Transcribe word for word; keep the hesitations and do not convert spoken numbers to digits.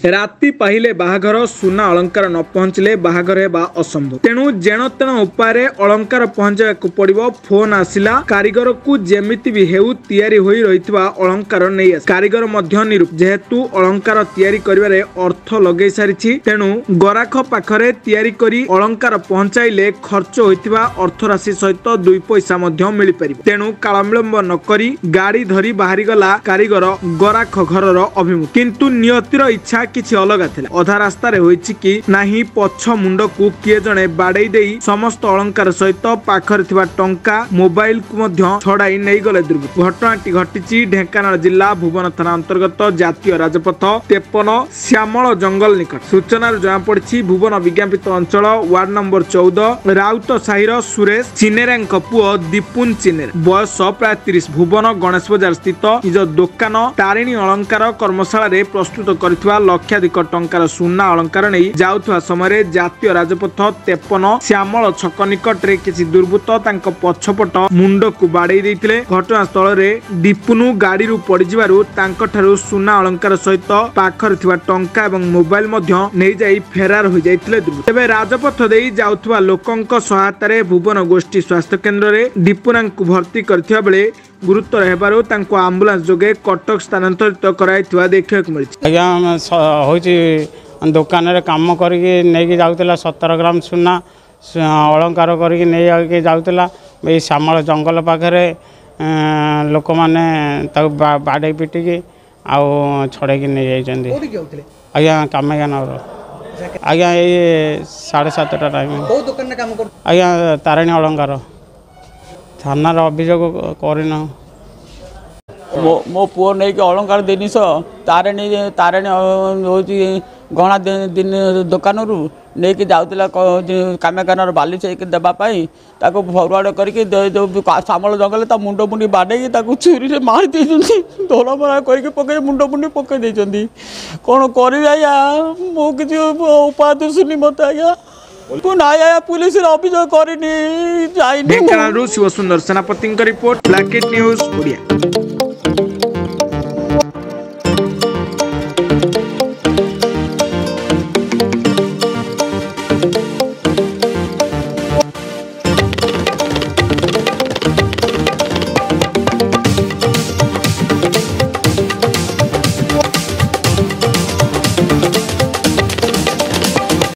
राति पाहिले बाहाघर सुना अलंकार न पहुँचले बाहाघर हेबा असंभव। तेणु जेण तेण उपाय अलंकार पहुँचाक पड़िबो। फोन आसिला कारीगर को जेमिति भी हेउ तैयारी होई रहितबा अलंकार नै आस। कारीगर मध्य निरूप जेहेतु अलंकार तैयारी करिवारे अर्थ लगै सारिछि, तेणु गराख पाखरे तैयारी करी अलंकार पहुँचाइले खर्च होइतिबा अर्थ राशि सहित दुई पैसा मध्य मिलि परिबो। तेणु काल विलंब न करी गाड़ी धरी बाहरी गला कारीगर गराख घरर अभिमुख। किंतु नियतिर इच्छा किछि अलगा थिला। अधा रास्ता रे होइछि कि नाही पछ मुंड को किए जणे बाडै देई समस्त अलंकार सहित पाखरे थिबा टंका मोबाइल को मध्य छड़ाई नै गले दुर्बृत्त। घटनाटी घटिछि ढेंकानाल जिला भुवन थाना अंतर्गत जातीय राजपथ तेपन श्यामल जंगल निकट। सूचना जना पड़छि भुवन विज्ञापित अंचल वार्ड नंबर चौदह राउत साहिर सुरेश चिनेरा पुओ दीपुन चिनेरा बयस प्राय तीस भुवन गणेश बजार स्थित निज दुकान तारिणी अलंकार कर्मशाला रे प्रस्तुत करथिबा लक्षाधिक टंकार सुना अलंकार नहीं जाउथवा समय जातीय राजपथ तेपन श्यामल छक निकट रे किछि दुर्बृत्त तांको पछपट मुंड को बाडै दैथिले। घटनास्थल रे दीपुनु गाड़ी रु पड़ी जिबारु तांको ठारु सुना अलंकार सहित पाखर थिबा टंका एवं मोबाइल मध्य नै जाई फेरार हो जाइथिले दुर्बृत्त। तेबे राजपथ देई जाउथवा लोकंक सहायता रे भुवन गोष्ठी स्वास्थ्य केन्द्र रे दीपुनांकु भर्ती करथिबा बेले गुरुतर हेबारु तांको एम्बुलेंस जोगे कटक स्थानांतरित कराइथिबा देखिବାକୁ मिलिछि। आज्ञा होइछि दुकान रे काम करके नहीं जाऊला सतर ग्राम सुना अलंकार करके नहीं जाऊला। ये श्यामल जंगल पाखे लोक मैंने बाड़े पिटिकी आउ छड़े नहीं जाइए। आज्ञा कामेगा नगर आज्ञा ये साढ़े सातटा टाइम आज्ञा तारिणी अलंकार थानार अभियोग करना मो मो पुओ नहीं कि अलंकार जिनिस तारिणी तारिणी हूँ गहना दिन दुकान रू नहीं जाऊला कामेगानर बाली से देवाई फरवार्ड करके श्यामल जंगल मुंड मुंडी बाड़े छुरी से मारी देती धोला मरा करके पकड़े मुंड मुंडी पकई कौन करी आज्ञा मु कि उपाय दुसुनी मत आज्ञा ना आया पुलिस अभियोग करनी। शिवसुंदर सेनापति रिपोर्ट ब्लैकेट न्यूज ओडिया।